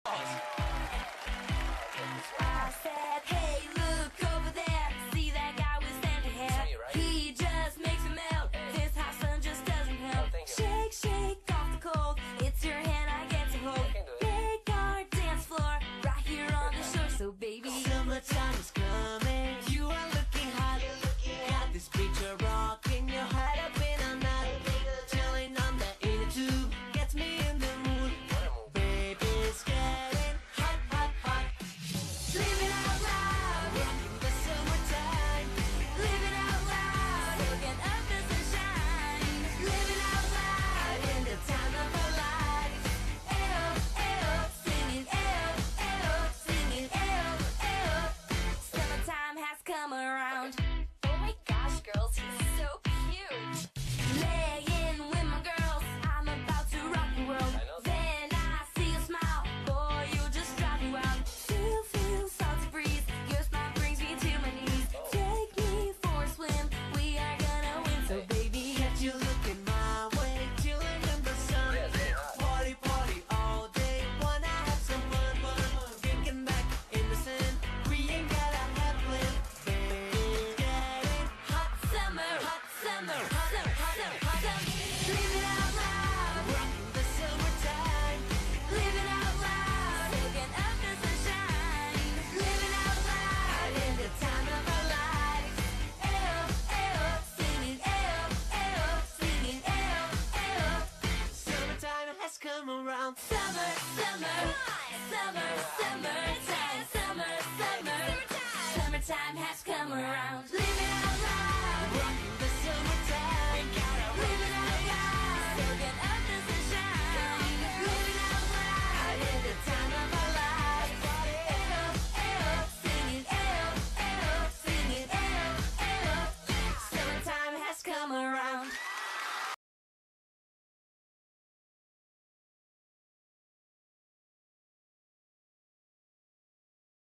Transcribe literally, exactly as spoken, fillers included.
I said, hey, look over there. See that guy with Santa hair? He just makes me melt. This hot sun just doesn't help. Shake, shake off the cold. It's your hand I get to hold. Make our dance floor right here on the shore. So baby, summertime is coming. You are looking hot. Got this picture rocking. Your heart up in a knot. Chilling on the inner tube gets me in the mood. Baby's getting hot, hot, hot. living out loud, Rocking the summertime. living out loud, soaking up the sunshine. Living out loud in the time of our lives. Ayo, ayo, singing ayo, ayo, singing ayo, ayo. Summertime has come around. Oh my gosh, girls, he's so cute. Laying with my girls, I'm about to rock the world. Then I see you smile, boy, you just drive me wild. Feel, feel salty breeze, your smile brings me to my knees. Take me for a swim, we are gonna win. So baby, Get you looking my way. Chilling in the sun. Party, party all day. Wanna have some fun, fun. Thinking back innocent. We ain't gotta have plan. Baby's getting hot. summer, hot summer, hot summer, hot summer, hot summer. Living out loud, Rocking the summertime. living out loud, soaking up the sunshine. Living out loud in the time of our lives. Ayo, ayo, singing ayo, ayo, singing ayo, ayo. Summertime has come around. Summer, summer, summer, summertime, summer, summer. Summertime has come around. Living